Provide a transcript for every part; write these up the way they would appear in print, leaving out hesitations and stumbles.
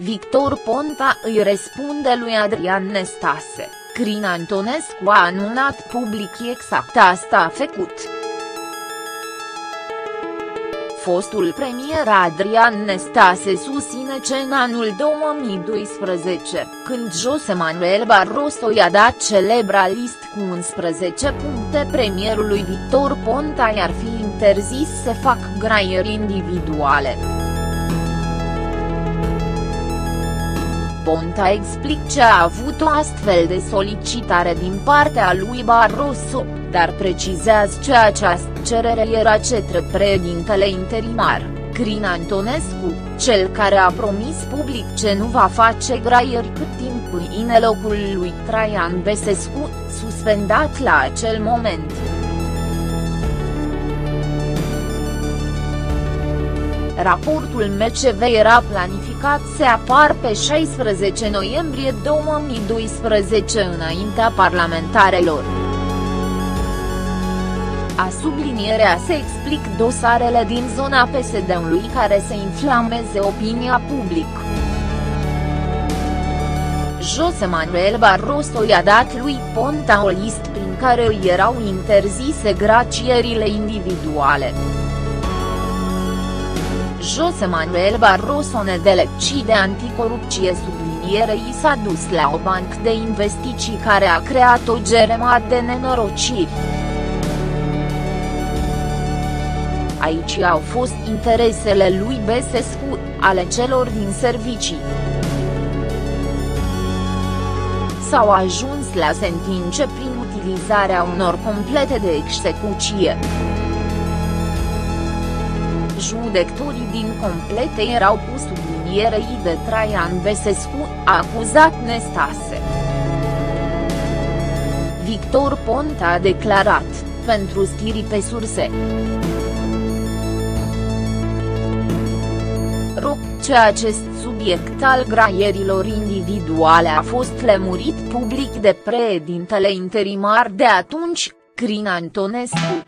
Victor Ponta îi răspunde lui Adrian Nestase, Crin Antonescu a anunțat public exact asta a făcut. Fostul premier Adrian Nestase susține că în anul 2012, când José Manuel Barroso i-a dat celebra list cu 11 puncte premierului Victor Ponta i-ar fi interzis să fac graieri individuale. Ponta explică că a avut o astfel de solicitare din partea lui Barroso, dar precizează că această cerere era către președintele interimar, Crin Antonescu, cel care a promis public că nu va face graieri cât timp în locul lui Traian Băsescu, suspendat la acel moment. Raportul MCV era planificat să apară pe 16 noiembrie 2012 înaintea parlamentarelor. A sublinierea se explic dosarele din zona PSD-ului care să inflameze opinia publică. José Manuel Barroso i-a dat lui Ponta o listă prin care îi erau interzise gracierile individuale. José Manuel Barroso, nedelegit de anticorupție sublinierei, s-a dus la o bancă de investiții care a creat o grămadă de nenorociri. Aici au fost interesele lui Băsescu, ale celor din servicii. S-au ajuns la sentințe prin utilizarea unor complete de execuție. Judecătorii din complete erau pus sublinierei de Traian Băsescu, a acuzat Nestase. Victor Ponta a declarat, pentru stiri pe surse, că acest subiect al graierilor individuale a fost lămurit public de președintele interimar de atunci, Crin Antonescu.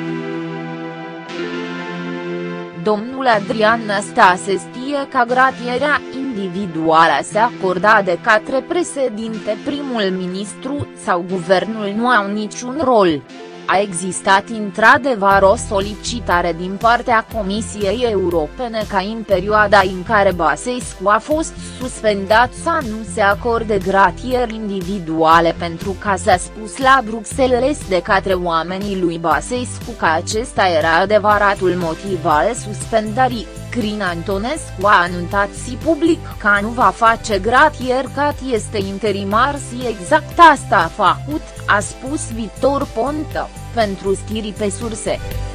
Domnul Adrian Nestase știe că gratierea individuală se acorda de către președinte, primul ministru sau guvernul nu au niciun rol. A existat într-adevăr o solicitare din partea Comisiei Europene ca în perioada în care Băsescu a fost suspendat să nu se acorde gratieri individuale pentru că s-a spus la Bruxelles de către oamenii lui Băsescu că acesta era adevăratul motiv al suspendării. Crin Antonescu a anunțat public că nu va face gratieri cât este interimar și exact asta a făcut, a spus Victor Ponta, pentru stiri pe surse.